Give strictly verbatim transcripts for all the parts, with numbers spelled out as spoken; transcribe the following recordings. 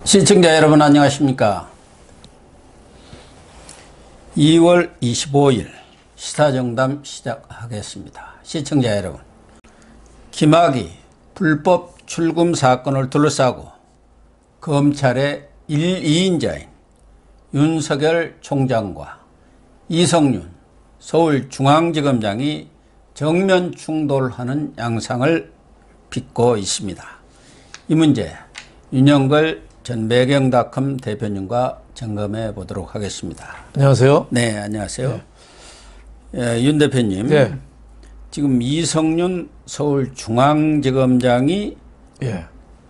시청자 여러분 안녕하십니까. 이월 이십오일 시사정담 시작하겠습니다. 시청자 여러분, 김학의 불법 출금 사건을 둘러싸고 검찰의 일, 이인자인 윤석열 총장과 이성윤 서울중앙지검장이 정면 충돌하는 양상을 빚고 있습니다. 이 문제 윤영걸 전 매경닷컴 대표님과 점검해 보도록 하겠습니다. 안녕하세요. 네, 안녕하세요. 네. 예, 윤 대표님, 네. 지금 이성윤 서울중앙지검장이 예.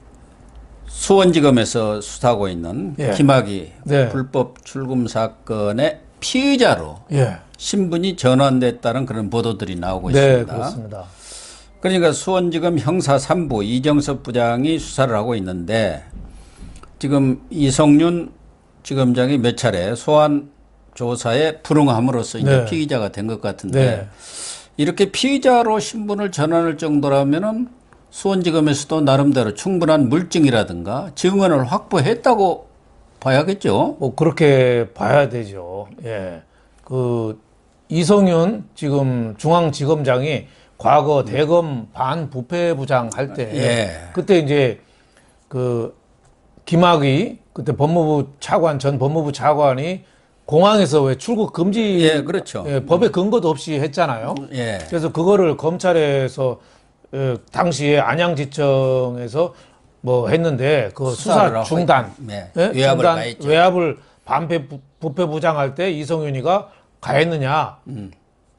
수원지검에서 수사하고 있는 예. 김학의 네. 불법 출금 사건의 피의자로 예. 신분이 전환됐다는 그런 보도들이 나오고 네, 있습니다. 그렇습니다. 그러니까 수원지검 형사 삼 부 이정섭 부장이 수사를 하고 있는데, 지금 이성윤 지검장이 몇 차례 소환 조사에 불응함으로써 이제 네. 피의자가 된 것 같은데, 네. 이렇게 피의자로 신분을 전환할 정도라면은 수원지검에서도 나름대로 충분한 물증이라든가 증언을 확보했다고 봐야겠죠. 뭐 그렇게 봐야 되죠. 예, 그 이성윤 지금 중앙지검장이 과거 대검 반부패부장 할 때, 예. 그때 이제 그 김학의 그때 법무부 차관 전 법무부 차관이 공항에서 왜 출국 금지 예, 그렇죠. 예, 법에 근거도 없이 했잖아요. 예. 그래서 그거를 검찰에서 예, 당시에 안양지청에서 뭐 했는데 그 수사 중단, 네. 예? 외압을 중단, 가했죠. 외압을 반부패부장할 때 이성윤이가 가했느냐? 음.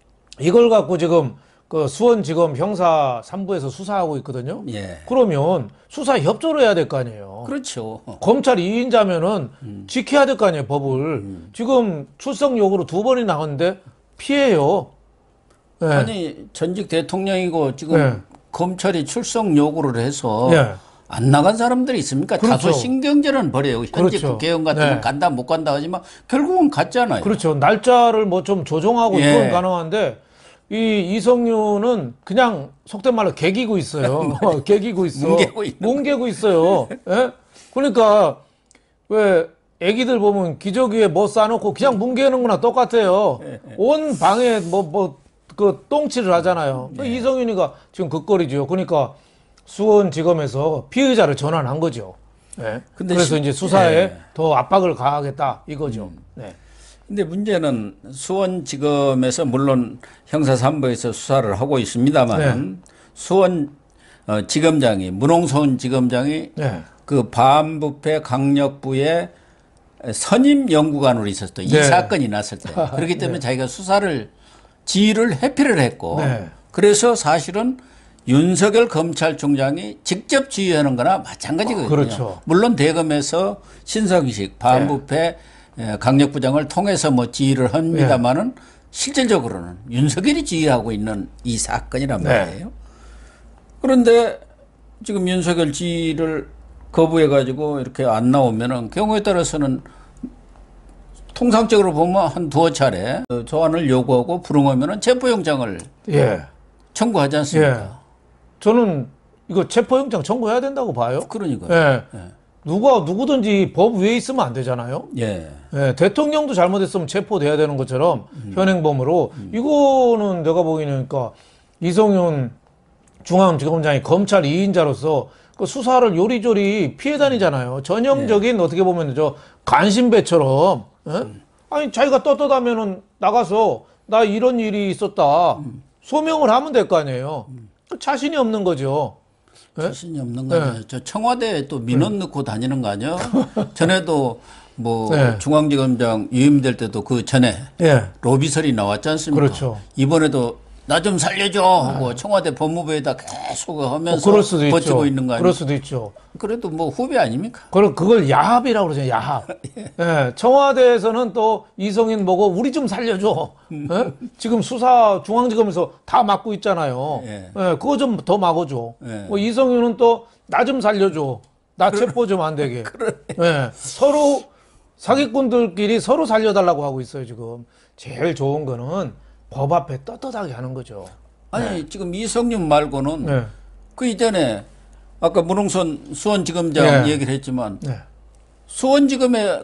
이걸 갖고 지금 그 수원지검 형사 삼 부에서 수사하고 있거든요. 예. 그러면 수사 협조를 해야 될 거 아니에요. 그렇죠. 검찰 이인자면은 음. 지켜야 될 거 아니에요, 법을. 음. 지금 출석 요구로 두 번이 나왔는데 피해요. 네. 아니 전직 대통령이고 지금 네. 검찰이 출석 요구를 해서 네. 안 나간 사람들이 있습니까? 그렇죠. 다소 신경전은 벌여요. 현직 그렇죠. 국회의원 같으면 네. 간다 못 간다 하지만 결국은 갔잖아요. 그렇죠. 날짜를 뭐 좀 조정하고 예. 이건 가능한데 이 이성윤은 그냥 속된 말로 개기고 있어요. 개기고 있어. 뭉개고, 뭉개고 있어요. 예? 그러니까 왜 애기들 보면 기저귀에 뭐 싸놓고 그냥 뭉개는 거나 똑같아요. 예. 온 방에 뭐 뭐 그 똥칠을 하잖아요. 예. 이성윤이가 지금 그 꼴이죠. 그러니까 수원지검에서 피의자를 전환한 거죠. 예. 근데 그래서 시, 이제 수사에 예. 더 압박을 가하겠다 이거죠. 음. 네. 근데 문제는 수원지검에서 물론 형사 삼 부에서 수사를 하고 있습니다만 네. 수원 어, 지검장이 문홍선 지검장이 네. 그 반부패 강력부의 선임 연구관으로 있었을 때 이 네. 사건이 났을 때 그렇기 때문에 네. 자기가 수사를 지휘를 회피를 했고 네. 그래서 사실은 윤석열 검찰총장이 직접 지휘하는 거나 마찬가지거든요. 어, 그렇죠. 물론 대검에서 신성식 반부패 네. 강력부장을 통해서 뭐 지휘를 합니다만은 네. 실질적으로는 윤석열이 지휘하고 있는 이 사건이란 말이에요. 네. 그런데 지금 윤석열 지휘를 거부해가지고 이렇게 안 나오면은 경우에 따라서는 통상적으로 보면 한 두어 차례 소환을 요구하고 불응하면은 체포영장을 예. 청구하지 않습니까? 예. 저는 이거 체포영장 청구해야 된다고 봐요. 그러니까요. 예. 예. 누가 누구든지 법 위에 있으면 안 되잖아요. 예. 예, 대통령도 잘못했으면 체포돼야 되는 것처럼 음. 현행범으로 음. 이거는 내가 보기에니까 이성윤 중앙지검장이 검찰 이인자로서 그 수사를 요리조리 피해 다니잖아요. 전형적인 예. 어떻게 보면 저 간신배처럼 예? 음. 아니 자기가 떳떳하면은 나가서 나 이런 일이 있었다 음. 소명을 하면 될 거 아니에요. 음. 자신이 없는 거죠. 자신이 없는 거 아니에요. 네. 저 청와대에 또 민원 네. 넣고 다니는 거 아니에요? 전에도 뭐 네. 중앙지검장 유임될 때도 그 전에 네. 로비설이 나왔지 않습니까? 그렇죠. 이번에도 나 좀 살려줘 하고 네. 청와대 법무부에다 계속 하면서 어, 버티고 있죠. 있는 거 아니에요? 그럴 수도 있죠. 그래도 뭐 후배 아닙니까? 그걸, 그걸 야합이라고 그러죠. 야합. 예. 네. 청와대에서는 또 이성인 보고 우리 좀 살려줘. 네? 지금 수사 중앙지검에서 다 막고 있잖아요. 예. 네. 그거 좀 더 막아줘. 예. 뭐 이성윤은 또 나 좀 살려줘. 나 그래. 체포 좀 안 되게. 그래. 네. 서로 사기꾼들끼리 서로 살려달라고 하고 있어요. 지금 제일 좋은 거는 법 앞에 떳떳하게 하는 거죠. 아니 네. 지금 이성윤 말고는 네. 그 이전에 아까 문홍선 수원지검장 네. 얘기를 했지만 네. 수원지검의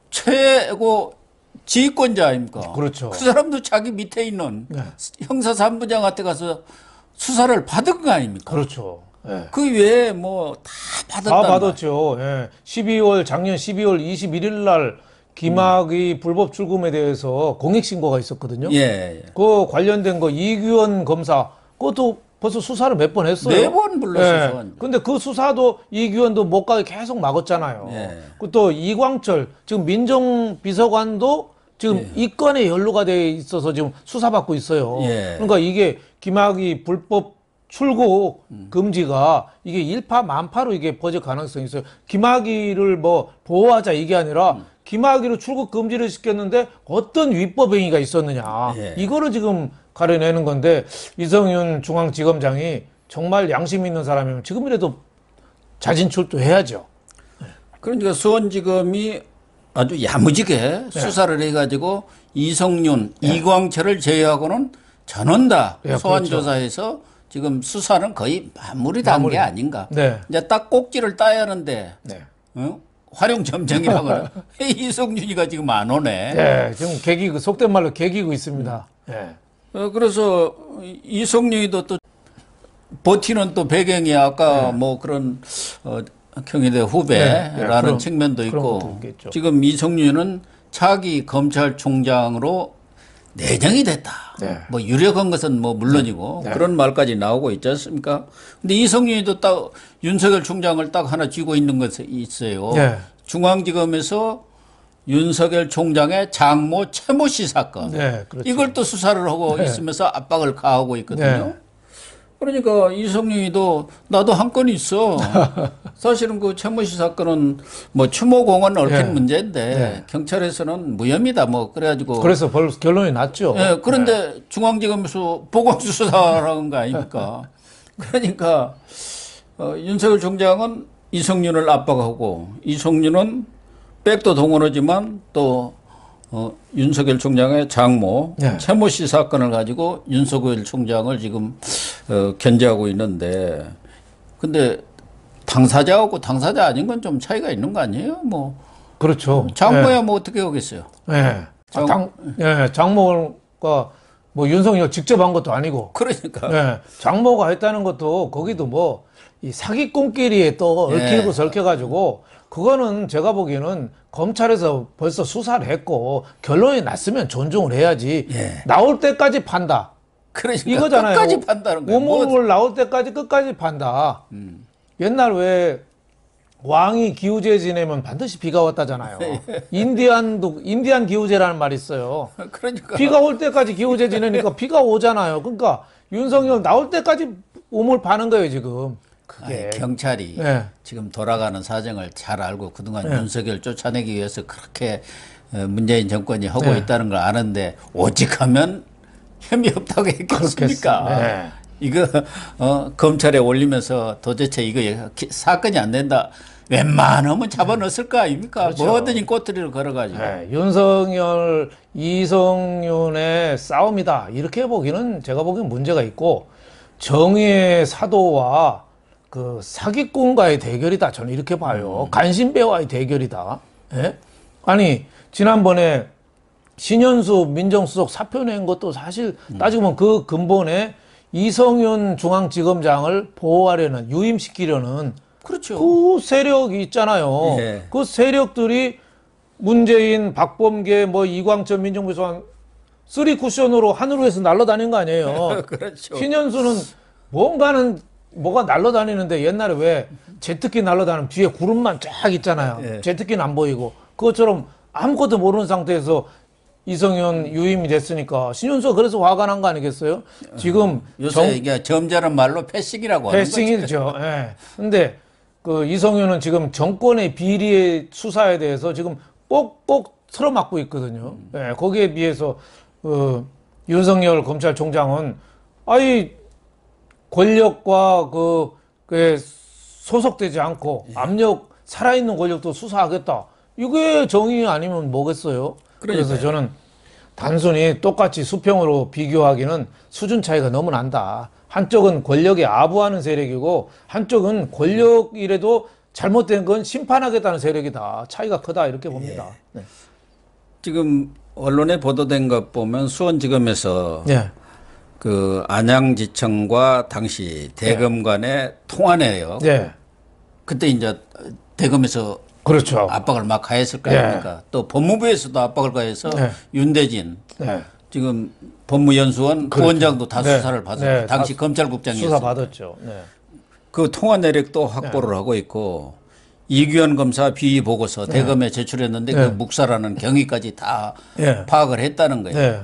최고 지휘권자 아닙니까? 그렇죠. 그 사람도 자기 밑에 있는 네. 형사 삼 부장한테 가서 수사를 받은 거 아닙니까? 그렇죠. 네. 그 외에 뭐 다 받았다. 다 받았죠. 예. 십이월 작년 십이월 이십일일 날 김학의 음. 불법 출금에 대해서 공익신고가 있었거든요. 예, 예. 그 관련된 거 이규현 검사 그것도 벌써 수사를 몇 번 했어요. 네 번 불렀어요. 예. 근데 그 수사도 이규현도 못 가게 계속 막았잖아요. 예. 또 이광철 지금 민정비서관도 지금 예. 이 건에 연루가 돼 있어서 지금 수사받고 있어요. 예. 그러니까 이게 김학의 불법 출국 음. 금지가 이게 일파만파로 이게 퍼질 가능성이 있어요. 김학의를 뭐 보호하자 이게 아니라 음. 김학의로 출국 금지를 시켰는데 어떤 위법 행위가 있었느냐. 예. 이거를 지금 가려내는 건데 이성윤 중앙지검장이 정말 양심 있는 사람이면 지금이라도 자진 출두해야죠. 그러니까 수원지검이 아주 야무지게 네. 수사를 해가지고 이성윤, 네. 이광철을 제외하고는 전원 다 네, 소환조사해서 그렇죠. 지금 수사는 거의 마무리된 마무리. 게 아닌가. 네. 이제 딱 꼭지를 따야 하는데 네. 어? 활용점정이라고는 이성윤이가 지금 안 오네. 네, 지금 개기고 속된 말로 개기고 있습니다. 네. 어, 그래서 이성윤이도 또 버티는 또 배경이 아까 네. 뭐 그런 어, 경희대 후배라는 네, 네, 그런, 측면도 있고 지금 이성윤은 차기 검찰총장으로 내정이 됐다. 네. 뭐 유력한 것은 뭐 물론이고 네. 그런 말까지 나오고 있지 않습니까? 근데 이성윤이도 딱 윤석열 총장을 딱 하나 쥐고 있는 것이 있어요. 네. 중앙지검에서 윤석열 총장의 장모 최모 씨 사건. 네, 그렇죠. 이걸 또 수사를 하고 네. 있으면서 압박을 가하고 있거든요. 네. 그러니까 이성윤이도 나도 한 건 있어. 사실은 그 최모 씨 사건은 뭐 추모공원 얽힌 네. 문제인데 네. 경찰에서는 무혐의다 뭐 그래가지고. 그래서 벌 결론이 났죠. 네, 그런데 네. 중앙지검에서 보강수사라는 거 아닙니까? 그러니까 어, 윤석열 총장은 이성윤을 압박하고 이성윤은 백도 동원하지만 또 어, 윤석열 총장의 장모 네. 최모 씨 사건을 가지고 윤석열 총장을 지금 어, 견제하고 있는데 근데 당사자하고 당사자 아닌 건 좀 차이가 있는 거 아니에요? 뭐 그렇죠. 장모야 네. 뭐 어떻게 하겠어요? 네. 장, 아, 당, 네. 장모가 뭐 윤석열 직접 한 것도 아니고 그러니까 네. 장모가 했다는 것도 거기도 뭐 이 사기꾼끼리 또 얽히고 네. 설켜가지고 그거는 제가 보기에는 검찰에서 벌써 수사를 했고 결론이 났으면 존중을 해야지 예. 나올 때까지 판다. 그러니까 이거잖아요. 끝까지 판다는 거예요. 오물을 뭐. 나올 때까지 끝까지 판다. 음. 옛날 왜 왕이 기우제 지내면 반드시 비가 왔다잖아요. 인디안도 인디안 기우제라는 말이 있어요. 그러니까 비가 올 때까지 기우제 지내니까 비가 오잖아요. 그러니까 윤석열 나올 때까지 오물 파는 거예요 지금. 그게 아니, 경찰이 네. 지금 돌아가는 사정을 잘 알고 그동안 네. 윤석열 쫓아내기 위해서 그렇게 문재인 정권이 하고 네. 있다는 걸 아는데 오직하면 혐의 없다고 했겠습니까? 네. 이거 어, 검찰에 올리면서 도대체 이거 사건이 안 된다. 웬만하면 잡아넣었을 거 아닙니까? 그렇죠. 뭐든지 꼬투리를 걸어가지고. 네. 윤석열, 이성윤의 싸움이다. 이렇게 보기는 제가 보기엔 문제가 있고 정의의 사도와 그 사기꾼과의 대결이다. 저는 이렇게 봐요. 음. 간신배와의 대결이다. 예? 아니 지난번에 신현수 민정수석 사표 낸 것도 사실 음. 따지고 보면 그 근본에 이성윤 중앙지검장을 보호하려는 유임시키려는 그렇죠. 그 세력이 있잖아요. 예. 그 세력들이 문재인, 박범계, 뭐 이광철 민정비서관 쓰리 쿠션으로 하늘에서 날아다닌 거 아니에요. 그렇죠. 신현수는 뭔가는 뭐가 날아다니는데 옛날에 왜 제트기 날아다니면 뒤에 구름만 쫙 있잖아요. 예. 제트기는 안 보이고 그것처럼 아무것도 모르는 상태에서 이성윤 유임이 됐으니까 신현수가 그래서 화가 난 거 아니겠어요? 지금 요새 정... 이게 점잖은 말로 패싱이라고 하는 거죠. 패싱이죠. 예. 근데 그 이성윤은 지금 정권의 비리의 수사에 대해서 지금 꼭꼭 틀어막고 있거든요. 음. 예. 거기에 비해서 그 윤석열 검찰총장은 아이 권력과 그, 그 소속되지 않고 압력 살아있는 권력도 수사하겠다. 이게 정의 아니면 뭐겠어요? 그러니까요. 그래서 저는 단순히 똑같이 수평으로 비교하기는 수준 차이가 너무 난다. 한쪽은 권력에 아부하는 세력이고 한쪽은 권력이라도 잘못된 건 심판하겠다는 세력이다. 차이가 크다 이렇게 봅니다. 예. 네. 지금 언론에 보도된 것 보면 수원지검에서 예. 그 안양지청과 당시 대검 간의 예. 통화네요. 예. 그때 이제 대검에서 그렇죠. 압박을 막 가했을 거 아닙니까? 예. 또 법무부에서도 압박을 가해서 예. 윤대진 예. 지금 법무연수원 그렇죠. 부원장도 다 네. 수사를 받았고 네. 당시 검찰국장이었어요. 수사 받았죠. 네. 그 통화 내력도 확보를 네. 하고 있고 이규현 검사 비위 보고서 네. 대검에 제출했는데 네. 그 묵살하는 경위까지 다 네. 파악을 했다는 거예요. 네.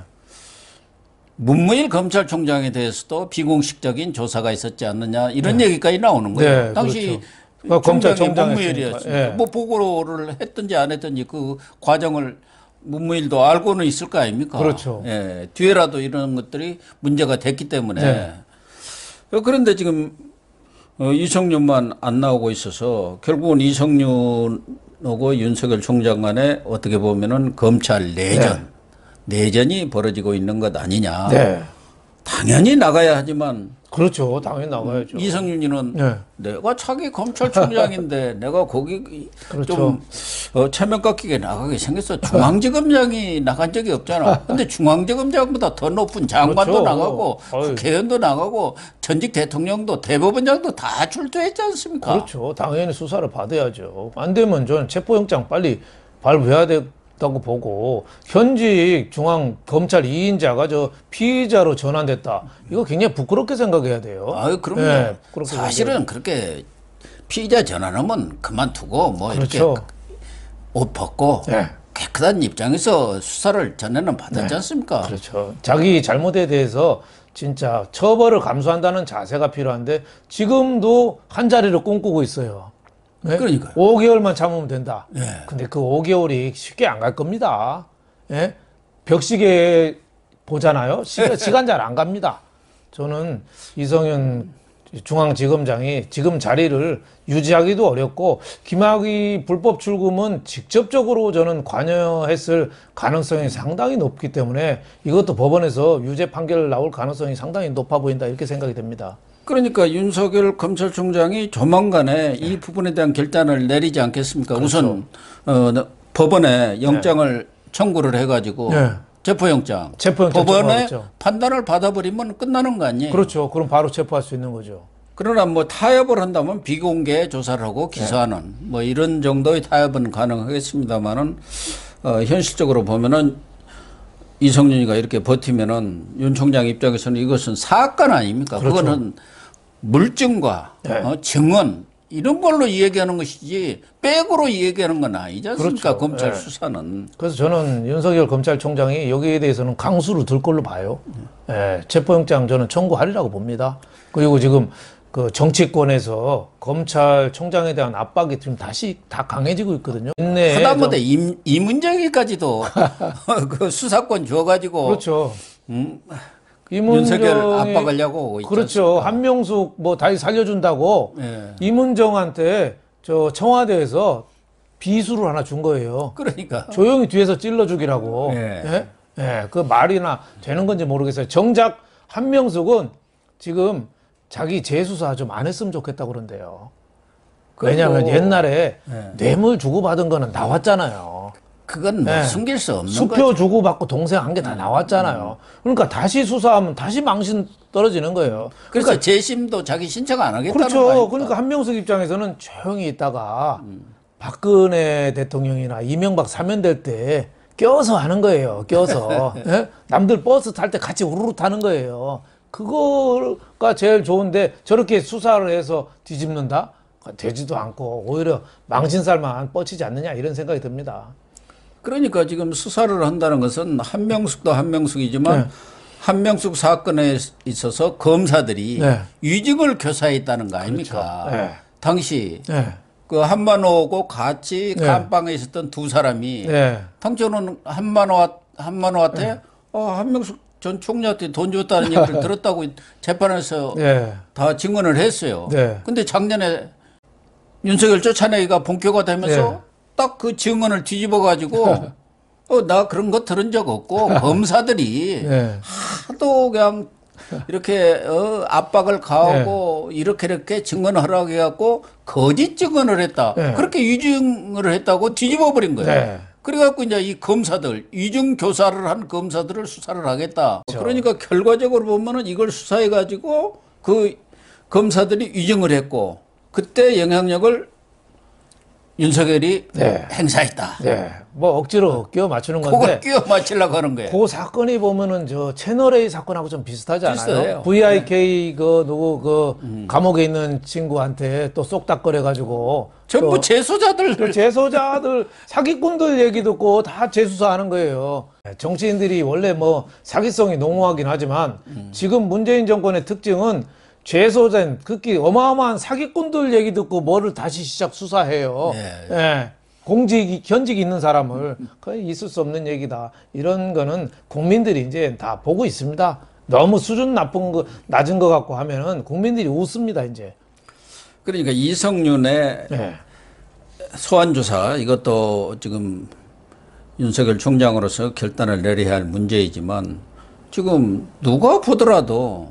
문무일 검찰총장에 대해서도 비공식적인 조사가 있었지 않느냐 이런 네. 얘기까지 나오는 거예요. 네. 당시 그렇죠. 검찰총장이 문무일이었습니다. 네. 뭐 보고를 했든지 안 했든지 그 과정을 문무일도 알고는 있을 거 아닙니까? 그렇죠. 예, 뒤에라도 이런 것들이 문제가 됐기 때문에. 네. 그런데 지금 어, 이성윤만 안 나오고 있어서 결국은 이성윤하고 윤석열 총장 간에 어떻게 보면은 검찰 내전, 네. 내전이 벌어지고 있는 것 아니냐. 네. 당연히 나가야 하지만. 그렇죠. 당연히 나가야죠. 이성윤이는 네. 내가 차기 검찰총장인데 내가 거기 그렇죠. 좀 어, 체면 깎이게 나가게 생겼어. 중앙지검장이 나간 적이 없잖아. 근데 중앙지검장보다 더 높은 장관도 그렇죠. 나가고 국회의원도 나가고 전직 대통령도 대법원장도 다 출두했지 않습니까? 그렇죠. 당연히 수사를 받아야죠. 안 되면 저는 체포영장 빨리 발부해야 돼. 다고 보고 현직 중앙 검찰 이 인자가 저 피의자로 전환됐다. 이거 굉장히 부끄럽게 생각해야 돼요. 아, 그럼요. 네, 사실은 생각해요. 그렇게 피의자 전환하면 그만두고 뭐 그렇죠. 이렇게 옷 벗고 네. 깨끗한 입장에서 수사를 전에는 받았지 네. 않습니까? 그렇죠. 자기 잘못에 대해서 진짜 처벌을 감수한다는 자세가 필요한데 지금도 한 자리를 꿈꾸고 있어요. 네? 그러니까요. 오 개월만 참으면 된다. 네. 근데 그 오 개월이 쉽게 안 갈 겁니다. 예? 벽시계 보잖아요. 시간, 시간 잘 안 갑니다. 저는 이성윤 중앙지검장이 지금 자리를 유지하기도 어렵고 김학의 불법 출금은 직접적으로 저는 관여했을 가능성이 상당히 높기 때문에 이것도 법원에서 유죄 판결 나올 가능성이 상당히 높아 보인다 이렇게 생각이 됩니다. 그러니까 윤석열 검찰총장이 조만간에 네. 이 부분에 대한 결단을 내리지 않겠습니까? 그렇죠. 우선 어, 법원에 영장을 네. 청구를 해가지고 네. 체포영장, 체포영장 법원의 판단을 받아버리면 끝나는 거 아니에요? 그렇죠. 그럼 바로 체포할 수 있는 거죠. 그러나 뭐 타협을 한다면 비공개 조사를 하고 기소하는 네. 뭐 이런 정도의 타협은 가능하겠습니다만은 어, 현실적으로 보면은 이성윤이가 이렇게 버티면은 윤 총장 입장에서는 이것은 사건 아닙니까? 그렇죠. 그거는 물증과 네. 어, 증언 이런 걸로 이야기하는 것이지 백으로 이야기하는 건 아니지 않습니까? 그렇죠. 검찰 네. 수사는. 그래서 저는 윤석열 검찰총장이 여기에 대해서는 강수를 들 걸로 봐요. 네. 네. 체포영장 저는 청구하리라고 봅니다. 그리고 지금 그 정치권에서 검찰총장에 대한 압박이 지금 다시 다 강해지고 있거든요. 하다못해 임, 이문정이까지도 그 수사권 줘가지고. 그렇죠. 음, 윤석열 압박하려고 있지 그렇죠. 않습니까? 한명숙 뭐 다시 살려준다고 네. 이문정한테 저 청와대에서 비수를 하나 준 거예요. 그러니까. 조용히 뒤에서 찔러주기라고. 네. 예? 예, 그 말이나 되는 건지 모르겠어요. 정작 한명숙은 지금 자기 재수사 좀 안 했으면 좋겠다고 그런데요. 왜냐하면 옛날에 네. 뇌물 주고받은 거는 나왔잖아요. 그건 뭐 네. 숨길 수 없는 수표 거죠. 주고받고 동생 한 게 다 나왔잖아요. 그러니까 다시 수사하면 다시 망신 떨어지는 거예요. 그래서 그러니까 재심도 자기 신청 안 하겠다는 그렇죠. 거 아닙니까? 그러니까 한명숙 입장에서는 조용히 있다가 음. 박근혜 대통령이나 이명박 사면될 때 껴서 하는 거예요. 껴서. 네? 남들 버스 탈 때 같이 우르르 타는 거예요. 그거가 제일 좋은데 저렇게 수사를 해서 뒤집는다? 되지도 않고 오히려 망신살만 뻗치지 않느냐 이런 생각이 듭니다. 그러니까 지금 수사를 한다는 것은 한명숙도 한명숙이지만 네. 한명숙 사건에 있어서 검사들이 네. 위증을 교사했다는 거 아닙니까? 그렇죠. 네. 당시 네. 그 한만호하고 같이 네. 감방에 있었던 두 사람이 네. 당초는 한만호, 한만호한테 네. 어, 한명숙 전 총리한테 돈 줬다는 얘기를 들었다고 재판에서 네. 다 증언을 했어요. 네. 근데 작년에 윤석열 쫓아내기가 본격화 되면서 네. 딱 그 증언을 뒤집어 가지고 어, 나 그런 거 들은 적 없고 검사들이 네. 하도 그냥 이렇게 어, 압박을 가하고 네. 이렇게 이렇게 증언하라고 해갖고 거짓 증언을 했다. 네. 그렇게 위증을 했다고 뒤집어 버린 거예요. 네. 그래갖고 이제 이 검사들, 위증 교사를 한 검사들을 수사를 하겠다. 그렇죠. 그러니까 결과적으로 보면은 이걸 수사해가지고 그 검사들이 위증을 했고 그때 영향력을 윤석열이 네. 행사했다. 네. 뭐 억지로 끼워 맞추는 건데. 그걸 끼워 맞추려고 하는 거예요. 그 사건이 보면은 저 채널A 사건하고 좀 비슷하지 않아요? 비슷해요. 브이아이케이 네. 그 누구 그 음. 감옥에 있는 친구한테 또 쏙닥거려 가지고 전부 재소자들 그 재소자들 사기꾼들 얘기 듣고 다 재수사하는 거예요. 정치인들이 원래 뭐 사기성이 농후하긴 하지만 음. 지금 문재인 정권의 특징은 죄소된 극히 어마어마한 사기꾼들 얘기 듣고 뭐를 다시 시작 수사해요. 예. 예. 공직, 현직 있는 사람을 거의 있을 수 없는 얘기다. 이런 거는 국민들이 이제 다 보고 있습니다. 너무 수준 나쁜 거, 낮은 거 같고 하면은 국민들이 웃습니다, 이제. 그러니까 이성윤의 예. 소환조사 이것도 지금 윤석열 총장으로서 결단을 내려야 할 문제이지만 지금 누가 보더라도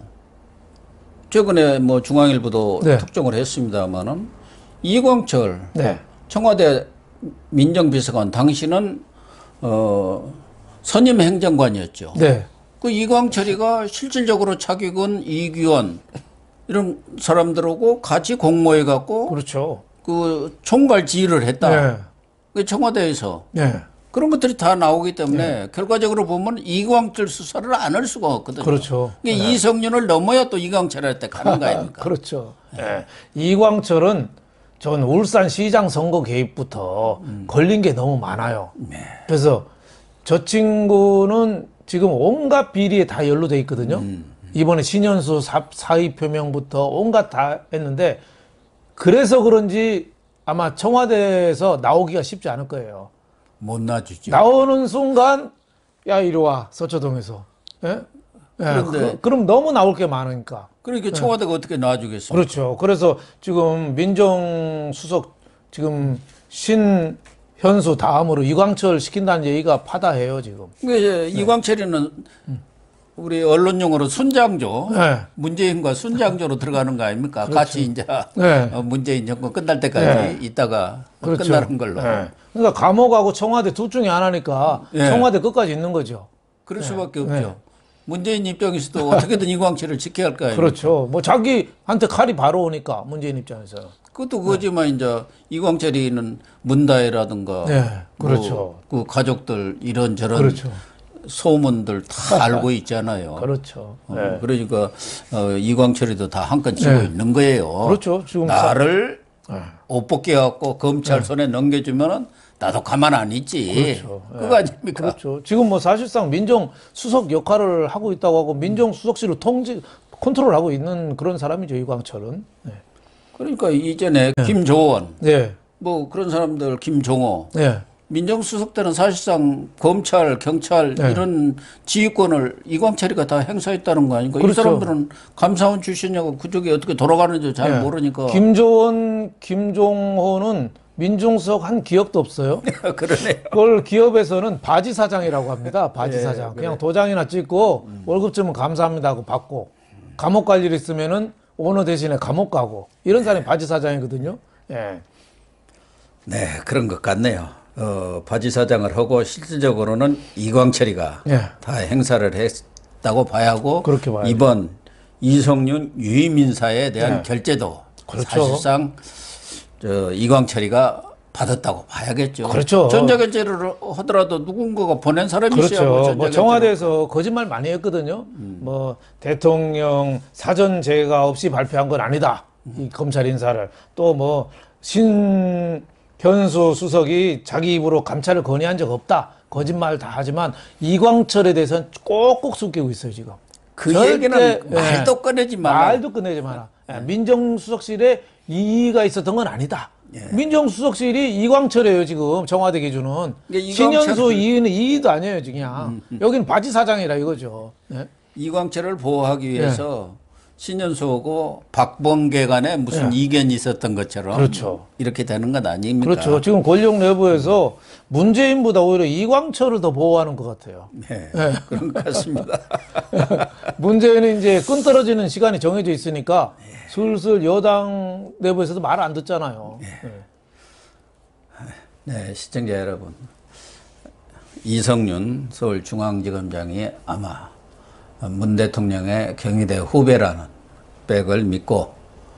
최근에 뭐 중앙일보도 네. 특종을 했습니다만은 이광철 네. 청와대 민정비서관 당시는 어 선임 행정관이었죠. 네. 그 이광철이가 실질적으로 차기군 이규원 이런 사람들하고 같이 공모해 갖고 그렇죠. 그 총괄 지휘를 했다. 네. 그 청와대에서. 네. 그런 것들이 다 나오기 때문에 네. 결과적으로 보면 이광철 수사를 안 할 수가 없거든요. 그렇죠. 그러니까 네. 이성윤을 넘어야 또 이광철한테 가는 거 아닙니까? 그렇죠. 네. 이광철은 전 울산 시장 선거 개입부터 음. 걸린 게 너무 많아요. 네. 그래서 저 친구는 지금 온갖 비리에 다 연루돼 있거든요. 음. 이번에 신현수 사, 사의 표명부터 온갖 다 했는데 그래서 그런지 아마 청와대에서 나오기가 쉽지 않을 거예요. 못 놔주죠. 나오는 순간 야 이리 와 서초동에서. 예? 예. 그런데 그, 그럼 너무 나올 게 많으니까. 그러니까 청와대가 예. 어떻게 놔주겠어요? 그렇죠. 그래서 지금 민정수석 지금 신현수 다음으로 이광철 시킨다는 얘기가 파다해요 지금. 그러니까 네. 이광철이는 우리 언론용어로 순장조, 네. 문재인과 순장조로 들어가는 거 아닙니까? 그렇죠. 같이 이제 네. 문재인 정권 끝날 때까지 네. 있다가 그렇죠. 끝나는 걸로. 네. 그러니까 감옥하고 청와대 둘 중에 하나니까 네. 청와대 끝까지 있는 거죠. 그럴 수밖에 네. 없죠. 네. 문재인 입장에서도 어떻게든 이광철을 지켜야 할 거 아닙니까? 그렇죠. 뭐 자기한테 칼이 바로 오니까 문재인 입장에서. 그것도 그거지만 네. 이제 이광철이는 문다혜라든가 네. 그렇죠. 뭐 그 가족들 이런저런 그렇죠. 소문들 다 알고 있잖아요. 그렇죠. 어, 네. 그러니까 어, 이광철이도 다 한 건 치고 네. 있는 거예요. 그렇죠. 지금 나를 네. 옷 벗겨갖고 검찰 네. 손에 넘겨주면은 나도 가만 안 있지. 그렇죠. 그거 네. 아닙니까? 그렇죠. 지금 뭐 사실상 민정수석 역할을 하고 있다고 하고 민정수석실을 통제, 컨트롤하고 있는 그런 사람이죠, 이광철은. 네. 그러니까 이전에 네. 김조원, 네. 뭐 그런 사람들, 김종호. 네. 민정수석 때는 사실상 검찰, 경찰 네. 이런 지휘권을 이광철이가 다 행사했다는 거 아닌가? 그렇죠. 이 사람들은 감사원 출신이고 그쪽이 어떻게 돌아가는지 잘 네. 모르니까. 김조원, 김종호는 민정수석 한 기억도 없어요. 그러네요. 그걸 기업에서는 바지 사장이라고 합니다. 바지 네, 사장. 그냥 그래. 도장이나 찍고 음. 월급 주면 감사합니다 하고 받고 감옥 갈 일 있으면은 오너 대신에 감옥 가고 이런 사람이 바지 사장이거든요. 예. 네, 그런 것 같네요. 어, 바지 사장을 하고 실질적으로는 이광철이가 예. 다 행사를 했다고 봐야 하고 그렇게 봐야 이번 이성윤 유임인사에 대한 예. 결재도 그렇죠. 사실상 저 이광철이가 받았다고 봐야겠죠. 그렇죠. 전자결제를 하더라도 누군가가 보낸 사람이시야. 그렇죠. 뭐 청와대에서 거짓말 많이 했거든요. 음. 뭐 대통령 사전 제가 없이 발표한 건 아니다. 음. 이 검찰 인사를 또 뭐 신현수 수석이 자기 입으로 감찰을 건의한 적 없다. 거짓말 다 하지만 이광철에 대해서는 꼭꼭 숨기고 있어요 지금. 그 얘기는 말도 예. 꺼내지 마라. 말도 꺼내지 마라. 예. 민정수석실에 이의가 있었던 건 아니다. 예. 민정수석실이 이광철이에요 지금 청와대 기준은. 그러니까 신현수 이의는 이의도 아니에요 그냥. 음, 음. 여기는 바지 사장이라 이거죠. 예? 이광철을 보호하기 위해서 예. 신현수하고 박범계 간에 무슨 네. 이견이 있었던 것처럼 그렇죠. 이렇게 되는 건 아닙니까? 그렇죠. 지금 권력 내부에서 문재인보다 오히려 이광철을 더 보호하는 것 같아요. 네, 네. 그런 것 같습니다. 문재인은 이제 끈떨어지는 시간이 정해져 있으니까 네. 슬슬 여당 내부에서도 말 안 듣잖아요. 네. 네. 네, 시청자 여러분. 이성윤 서울중앙지검장이 아마 문 대통령의 경희대 후배라는 백을 믿고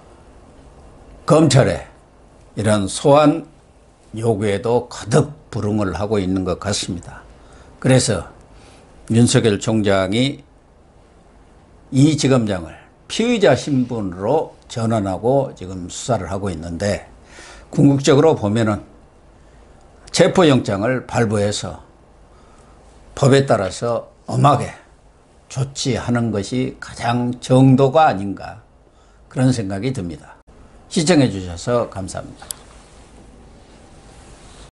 검찰에 이런 소환 요구에도 거듭 불응을 하고 있는 것 같습니다. 그래서 윤석열 총장이 이 지검장을 피의자 신분으로 전환하고 지금 수사를 하고 있는데 궁극적으로 보면은 체포영장을 발부해서 법에 따라서 엄하게 조치하는 것이 가장 정도가 아닌가 그런 생각이 듭니다. 시청해 주셔서 감사합니다.